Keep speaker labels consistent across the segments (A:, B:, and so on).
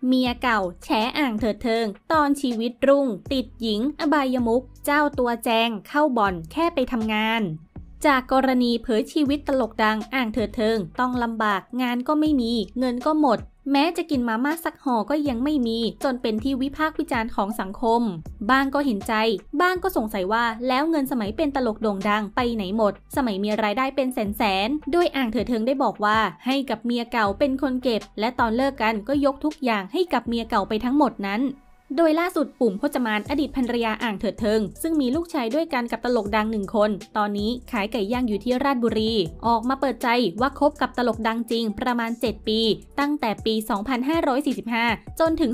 A: เมียเก่าแฉอ่างเถิดเทิงตอนชีวิตรุ่งติดหญิงอบายมุขเจ้าตัวแจงเข้าบ่อนแค่ไปทำงานจากกรณีเผยชีวิตตลกดังอ่างเถิดเทิงต้องลำบากงานก็ไม่มีเงินก็หมดแม้จะกินมาม่าสักห่อก็ยังไม่มีจนเป็นที่วิพากษ์วิจารณ์ของสังคมบ้างก็เห็นใจบ้างก็สงสัยว่าแล้วเงินสมัยเป็นตลกโด่งดังไปไหนหมดสมัยมีรายได้เป็นแสนโดยอ่างเถิดเทิงได้บอกว่าให้กับเมียเก่าเป็นคนเก็บและตอนเลิกกันก็ยกทุกอย่างให้กับเมียเก่าไปทั้งหมดนั้นโดยล่าสุดปุ่มพจมานอดีตภรรยาอ่างเถิดเทิงซึ่งมีลูกชายด้วยกันกับตลกดัง1 คนตอนนี้ขายไก่ย่างอยู่ที่ราชบุรีออกมาเปิดใจว่าคบกับตลกดังจริงประมาณ7 ปีตั้งแต่ปี 2545 จนถึง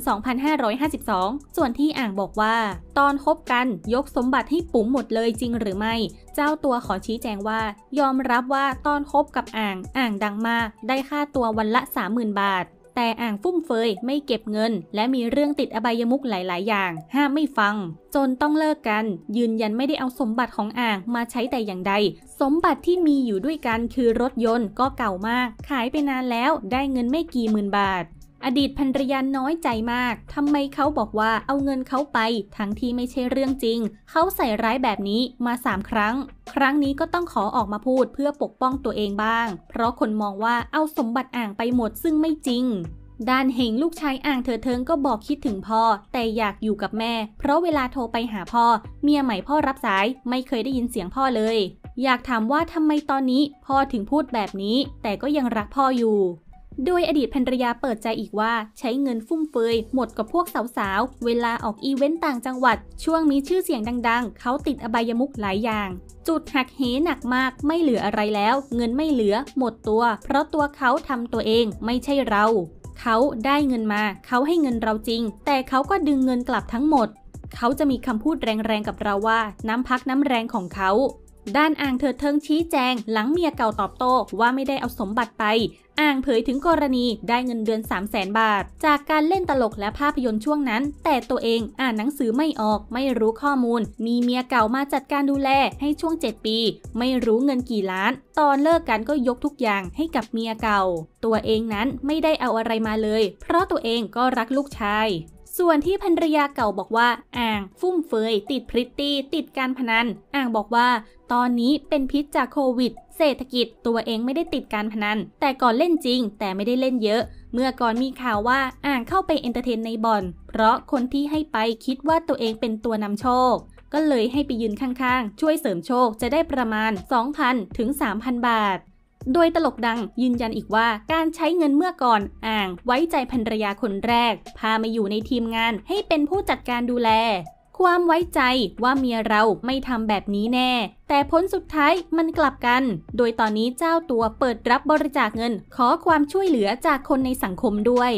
A: 2552 ส่วนที่อ่างบอกว่าตอนคบกันยกสมบัติให้ปุ๋มหมดเลยจริงหรือไม่เจ้าตัวขอชี้แจงว่ายอมรับว่าตอนคบกับอ่างดังมากได้ค่าตัววันละ 30,000 บาทแต่อ่างฟุ่มเฟือยไม่เก็บเงินและมีเรื่องติดอบายมุขหลายๆอย่างห้ามไม่ฟังจนต้องเลิกกันยืนยันไม่ได้เอาสมบัติของอ่างมาใช้แต่อย่างใดสมบัติที่มีอยู่ด้วยกันคือรถยนต์ก็เก่ามากขายไปนานแล้วได้เงินไม่กี่หมื่นบาทอดีตภรรยาน้อยใจมากทำไมเขาบอกว่าเอาเงินเขาไปทั้งที่ไม่ใช่เรื่องจริงเขาใส่ร้ายแบบนี้มา3 ครั้งครั้งนี้ก็ต้องขอออกมาพูดเพื่อปกป้องตัวเองบ้างเพราะคนมองว่าเอาสมบัติอ่างไปหมดซึ่งไม่จริงด้านเฮงลูกชายอ่างเถิดเทิงก็บอกคิดถึงพ่อแต่อยากอยู่กับแม่เพราะเวลาโทรไปหาพ่อเมียใหม่พ่อรับสายไม่เคยได้ยินเสียงพ่อเลยอยากถามว่าทำไมตอนนี้พ่อถึงพูดแบบนี้แต่ก็ยังรักพ่ออยู่โดยอดีตภรรยาเปิดใจอีกว่าใช้เงินฟุ่มเฟือยหมดกับพวกสาวๆเวลาออกอีเวนต์ต่างจังหวัดช่วงมีชื่อเสียงดังๆเขาติดอบายมุขหลายอย่างจุดหักเหหนักมากไม่เหลืออะไรแล้วเงินไม่เหลือหมดตัวเพราะตัวเขาทำตัวเองไม่ใช่เราเขาได้เงินมาเขาให้เงินเราจริงแต่เขาก็ดึงเงินกลับทั้งหมดเขาจะมีคำพูดแรงๆกับเราว่าน้ำพักน้ำแรงของเขาด้านอ่างเถิดเทิงชี้แจงหลังเมียเก่าตอบโต้ว่าไม่ได้เอาสมบัติไปอ่างเผยถึงกรณีได้เงินเดือน 300,000 บาทจากการเล่นตลกและภาพยนตร์ช่วงนั้นแต่ตัวเองอ่านหนังสือไม่ออกไม่รู้ข้อมูลมีเมียเก่ามาจัดการดูแลให้ช่วง7 ปีไม่รู้เงินกี่ล้านตอนเลิกกันก็ยกทุกอย่างให้กับเมียเก่าตัวเองนั้นไม่ได้เอาอะไรมาเลยเพราะตัวเองก็รักลูกชายส่วนที่ภรรยาเก่าบอกว่าอ่างฟุ่มเฟือยติดพริตตี้ติดการพนันอ่างบอกว่าตอนนี้เป็นพิษจากโควิดเศรษฐกิจตัวเองไม่ได้ติดการพนันแต่ก่อนเล่นจริงแต่ไม่ได้เล่นเยอะเมื่อก่อนมีข่าวว่าอ่างเข้าไปเอนเตอร์เทนในบ่อนเพราะคนที่ให้ไปคิดว่าตัวเองเป็นตัวนำโชคก็เลยให้ไปยืนข้างๆช่วยเสริมโชคจะได้ประมาณ 2,000 ถึง 3,000 บาทโดยตลกดังยืนยันอีกว่าการใช้เงินเมื่อก่อนอ่างไว้ใจภรรยาคนแรกพามาอยู่ในทีมงานให้เป็นผู้จัดการดูแลความไว้ใจว่าเมียเราไม่ทำแบบนี้แน่แต่ผลสุดท้ายมันกลับกันโดยตอนนี้เจ้าตัวเปิดรับบริจาคเงินขอความช่วยเหลือจากคนในสังคมด้วย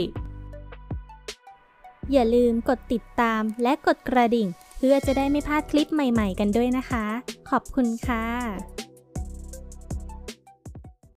A: อย่าลืมกดติดตามและกดกระดิ่งเพื่อจะได้ไม่พลาดคลิปใหม่ๆกันด้วยนะคะขอบคุณค่ะ